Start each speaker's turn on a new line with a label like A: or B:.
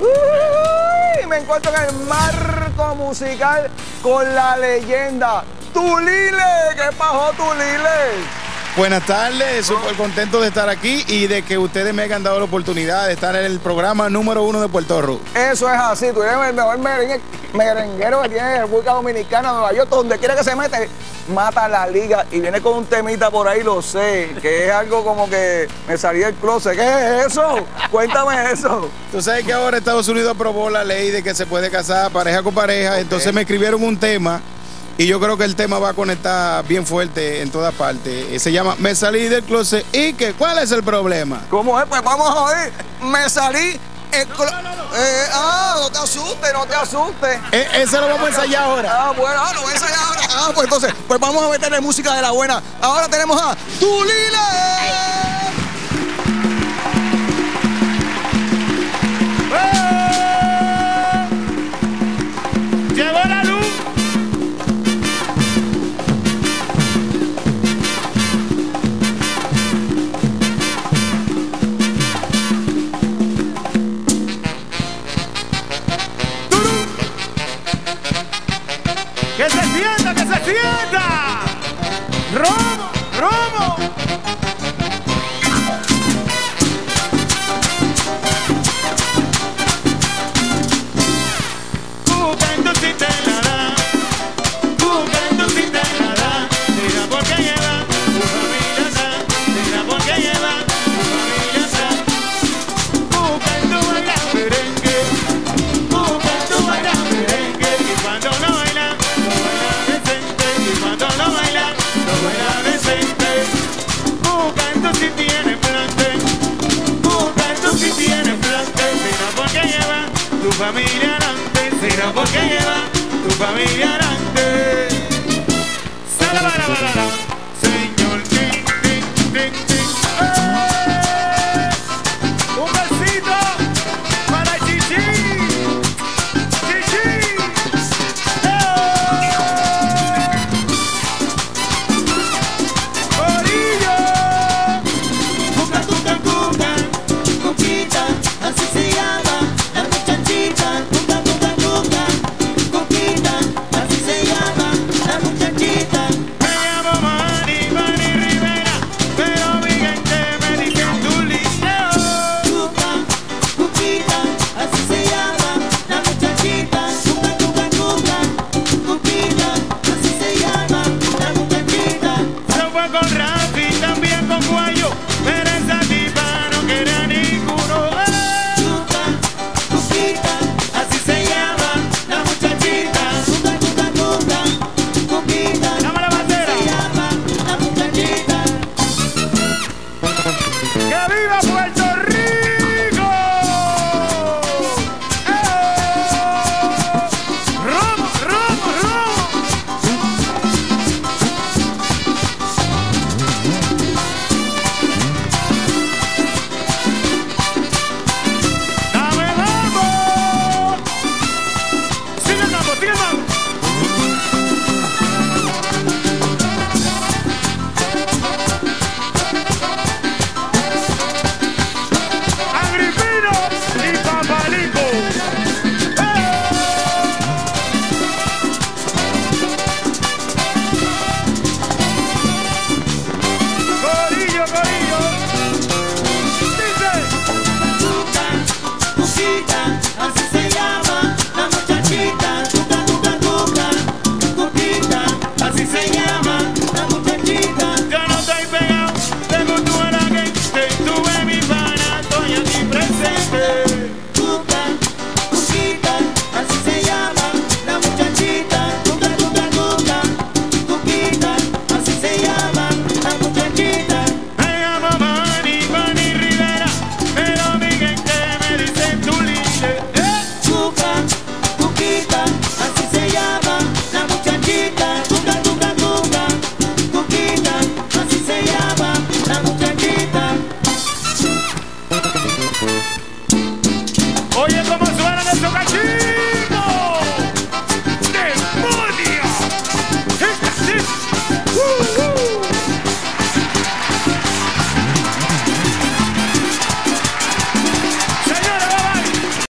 A: Me encuentro en el marco musical con la leyenda Tulile. ¿Qué pasó, Tulile?
B: Buenas tardes, súper contento de estar aquí y de que ustedes me hayan dado la oportunidad de estar en el programa número 1 de Puerto Rico.
A: Eso es así, tú eres el mejor merenguero que tiene República Dominicana, Nueva York, donde quiera que se mete, mata la liga y viene con un temita por ahí, lo sé, que es algo como que me salí del closet. ¿Qué es eso? Cuéntame eso.
B: Tú sabes que ahora Estados Unidos aprobó la ley de que se puede casar pareja con pareja, entonces me escribieron un tema. Y yo creo que el tema va a conectar bien fuerte en todas partes. Se llama Me salí del closet. ¿Y qué? ¿Cuál es el problema?
A: ¿Cómo es? Pues vamos a ver. Me salí el closet. No te asustes, no te asustes.
B: Ese lo vamos a ensayar ahora.
A: Bueno, lo voy a ensayar ahora. Pues entonces, pues vamos a meterle música de la buena. Ahora tenemos a Tulile.
B: Llegó la luz. ¡Que se sienta, que se sienta! ¡Romo, romo! Buscando si te la da, buscando si te la da. Mira por qué lleva tu familia atrás, mira por qué lleva tu familia atrás. Buscando bailar merengue, buscando bailar merengue. Y cuando no baila, y cuando no baila, no baila decente. Buscando si tiene plante, buscando si tiene plante. Será porque lleva tu familia adelante, será porque lleva tu familia adelante. Sala, señor, ting, ting, ting, ting. Un besito para Chichi, Chichi.
C: Así se llama la muchachita, cuca, cuca, cuca, cuquita, así se llama la muchachita.
B: Me llamo Manny Rivera, pero mi gente me dice Tulile.
C: Cuca, cuquita, así se llama la muchachita, cuca, cuca, cuca, cuquita, así se llama la muchachita.
B: Se fue con Rafi, también con Guayo, pero esa tipa no quería ninguno.
C: Cuca, cuquita, así se llama la muchachita, cuca, cuca, cuca, cuquita,
B: Dame la bandera.
C: se llama la muchachita.
B: ¡Que viva Puerto Rico! ¡Romo, romo, romo! ¡Dame el mambo! ¡Sigue el mambo, sigue el mambo! Agripino y Papalico. Corillo, corillo. Dice.
C: Cuca, cuquita, así se llama la muchachita, cuca, cuca, cuca, cuquita, así se llama la muchachita.
B: Yo no estoy pegado, tengo tú a la gente. Tuve mi pana, estoy aquí presente.
C: Cuca, cuquita, así se llama la muchachita, cuca, cuca, cuca, cuquita, así se llama la muchachita.
B: Me llamo Manny Rivera, pero mi gente me dice Tulile.
C: Cuca, cuquita, así se llama la muchachita, cuca, cuca, cuca, cuquita, así se llama la muchachita.
B: Oye, ¿cómo suenan esos cachitos?